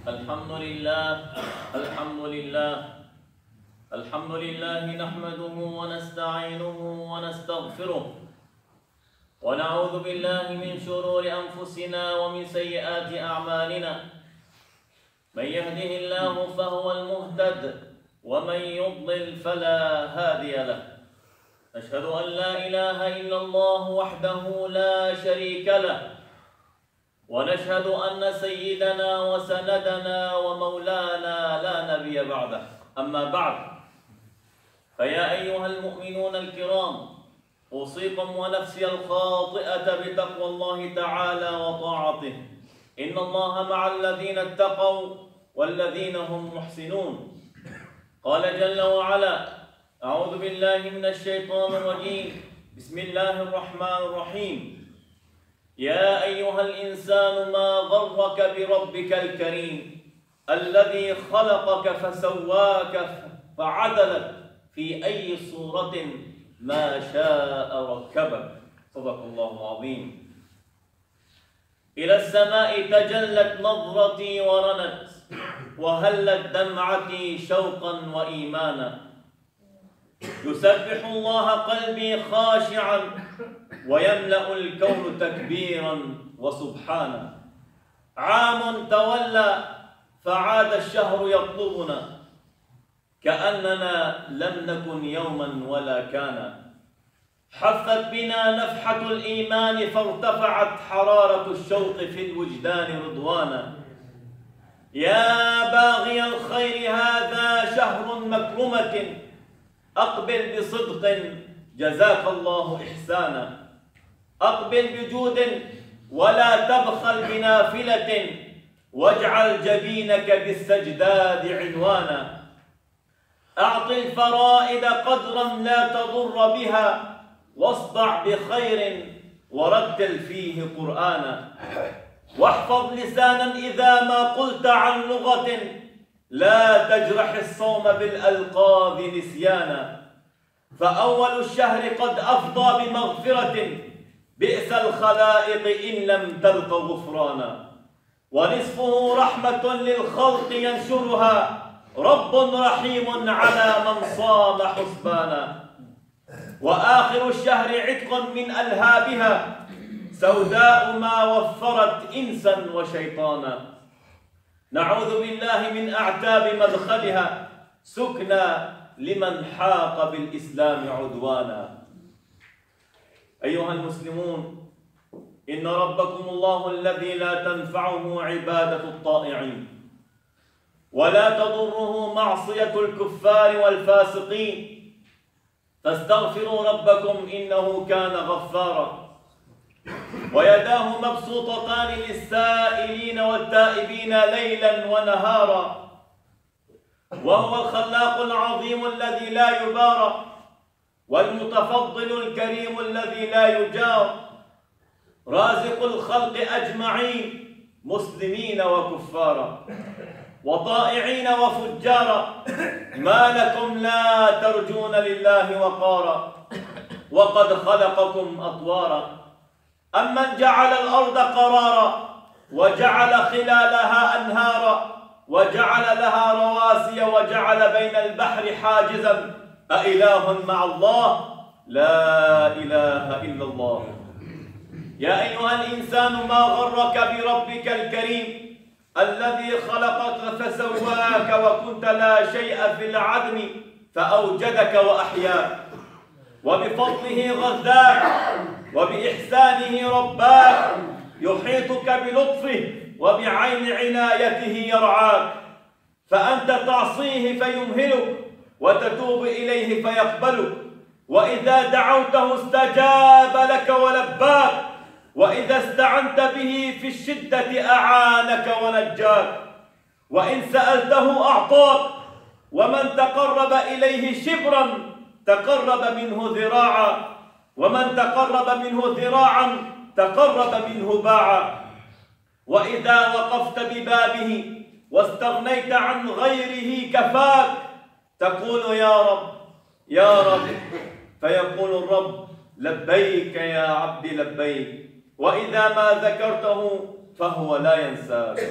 الحمد لله الحمد لله الحمد لله نحمده ونستعينه ونستغفره ونعوذ بالله من شرور أنفسنا ومن سيئات أعمالنا. من يهده الله فهو المهتد ومن يضلل فلا هادي له. أشهد أن لا إله إلا الله وحده لا شريك له، ونشهد أن سيدنا وسندنا ومولانا لا نبي بعده. أما بعد، فيا أيها المؤمنون الكرام، أوصيكم ونفسي الخاطئة بتقوى الله تعالى وطاعته. إن الله مع الذين اتقوا والذين هم محسنون. قال جل وعلا: أعوذ بالله من الشيطان الرجيم. بسم الله الرحمن الرحيم. يا أيها الإنسان ما غرك بربك الكريم الذي خلقك فسواك فعدلك في أي صورة ما شاء ركبك. صدق الله العظيم. إلى السماء تجلت نظرتي ورنت، وهلت دمعتي شوقا وإيمانا. يسبح الله قلبي خاشعا، ويملأ الكون تكبيرا وسبحانا. عام تولى فعاد الشهر يطلبنا، كأننا لم نكن يوما ولا كان. حفت بنا نفحة الإيمان فارتفعت حرارة الشوق في الوجدان رضوانا. يا باغي الخير هذا شهر مكرمة، أقبل بصدق جزاك الله إحسانا. أقبل بجود ولا تبخل بنافلة، واجعل جبينك بالسجداد عنوانا. أعط الفرائد قدرا لا تضر بها، واصدع بخير ورتل فيه قرآنا. واحفظ لسانا إذا ما قلت عن لغة، لا تجرح الصوم بالألقاب نسيانا. فأول الشهر قد أفضى بمغفرة، بئس الخلائق إن لم تلق غفرانا. ونصفه رحمة للخلق ينشرها، رب رحيم على من صام حسبانا. وآخر الشهر عتق من ألهابها، سوداء ما وفرت إنسا وشيطانا. نعوذ بالله من أعتاب مدخلها، سكنى لمن حاق بالإسلام عدوانا. أيها المسلمون، إن ربكم الله الذي لا تنفعه عبادة الطائعين، ولا تضره معصية الكفار والفاسقين. فاستغفروا ربكم إنه كان غفارا. ويداه مبسوطتان للسائلين والتائبين ليلا ونهارا. وهو الخلاق العظيم الذي لا يبارى، والمتفضل الكريم الذي لا يجار. رازق الخلق أجمعين، مسلمين وكفارا، وطائعين وفجارا. ما لكم لا ترجون لله وقارا، وقد خلقكم أطوارا. أمن جعل الأرض قرارا، وجعل خلالها أنهارا، وجعل لها رواسي، وجعل بين البحر حاجزا. أإله مع الله؟ لا إله إلا الله. يا أيها الإنسان ما غرك بربك الكريم الذي خلقك فسواك، وكنت لا شيء في العدم فأوجدك وأحياك. وبفضله غذاك، وبإحسانه رباك، يحيطك بلطفه، وبعين عنايته يرعاك. فأنت تعصيه فيمهلك، وتتوب إليه فيقبلك. وإذا دعوته استجاب لك ولباك، وإذا استعنت به في الشدة أعانك ونجاك. وإن سألته أعطاك، ومن تقرب إليه شبرا تقرب منه ذراعا، ومن تقرب منه ذراعا تقرب منه باعا. وإذا وقفت ببابه واستغنيت عن غيره كفاك، تقول يا رب يا رب، فيقول الرب لبيك يا عبدي لبيك. وإذا ما ذكرته فهو لا ينساك.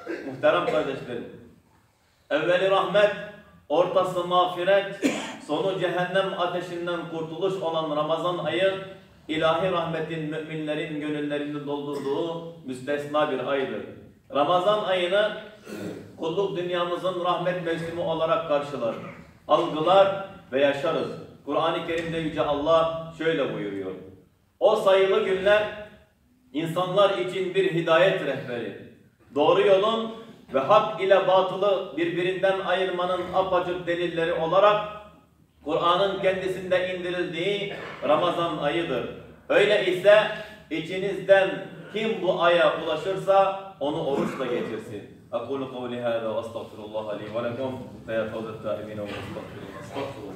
Muhterem kardeşlerim, evveli rahmet, ortası mağfiret, sonu cehennem ateşinden kurtuluş olan Ramazan ayı, ilahi rahmetin müminlerin gönüllerini doldurduğu müstesna bir aydır. Ramazan ayını kulluk dünyamızın rahmet mevsimi olarak karşılar, algılar ve yaşarız. Kur'an-ı Kerim'de Yüce Allah şöyle buyuruyor: o sayılı günler insanlar için bir hidayet rehberi, doğru yolun ve hak ile batılı birbirinden ayırmanın apaçık delilleri olarak Kur'an'ın kendisinde indirildiği Ramazan ayıdır. Öyle ise içinizden kim bu aya ulaşırsa onu oruçla geçirsin. أقول قولي هذا وأستغفر الله لي ولكم فيا فوز التائبين والمستغفرين استغفروا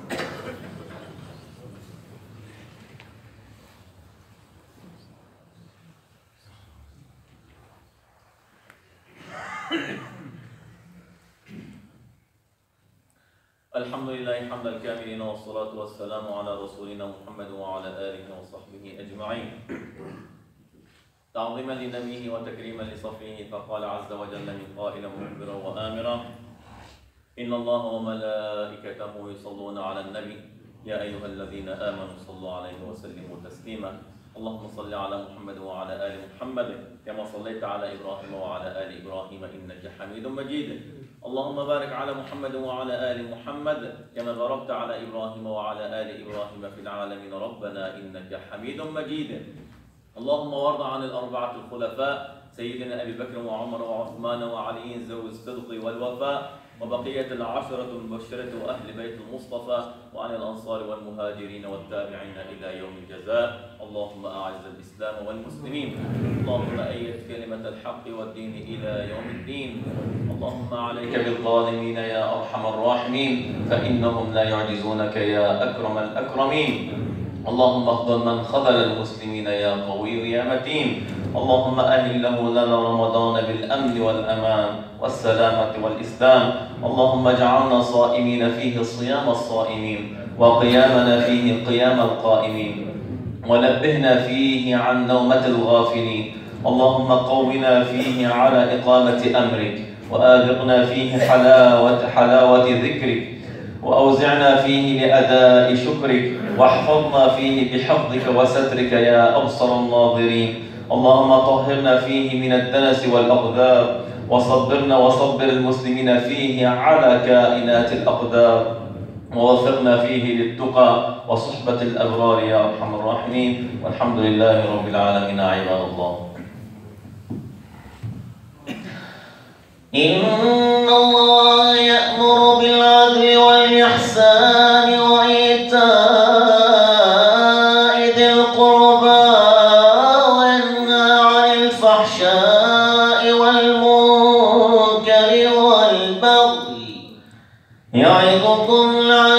الحمد لله حمد الكاملين والصلاة والسلام على رسولنا محمد وعلى آله وصحبه أجمعين تعظيما لنبيه وتكريما لصفيه فقال عز وجل من قائلا مخبرا وآمرا إن الله وملائكته يصلون على النبي يا أيها الذين آمنوا صلوا عليه وسلموا تسليما اللهم صل على محمد وعلى آل محمد كما صليت على إبراهيم وعلى آل إبراهيم إنك حميد مجيد اللهم بارك على محمد وعلى آل محمد كما باركت على إبراهيم وعلى آل إبراهيم في العالمين ربنا إنك حميد مجيد اللهم وارض عن الأربعة الخلفاء سيدنا أبي بكر وعمر وعثمان وعلي ذوي الصدق والوفاء وبقية العشرة المبشرة وأهل بيت المصطفى وعن الأنصار والمهاجرين والتابعين إلى يوم الجزاء اللهم أعز الإسلام والمسلمين اللهم أيد كلمة الحق والدين إلى يوم الدين اللهم عليك بالظالمين يا أرحم الراحمين فإنهم لا يعجزونك يا أكرم الأكرمين اللهم اخذل من خذل المسلمين يا قوي يا متين اللهم أهله لنا رمضان بالأمن والأمان والسلامة والإسلام اللهم اجعلنا صائمين فيه صيام الصائمين وقيامنا فيه قيام القائمين ونبهنا فيه عن نومة الغافلين اللهم قونا فيه على إقامة أمرك وآذقنا فيه حلاوة ذكرك وأوزعنا فيه لأداء شكرك واحفظنا فيه بحفظك وسترك يا أبصر الناظرين اللهم طهرنا فيه من الدنس والأقدار وصبرنا وصبر المسلمين فيه على كائنات الأقدار ووفقنا فيه للتقى وصحبة الأبرار يا أرحم الراحمين والحمد لله رب العالمين عباد الله إن الله يأمر بالعدل والإحسان وإيتاء ذي القربى وينهى عن الفحشاء والمنكر والبغي يعظكم لعلكم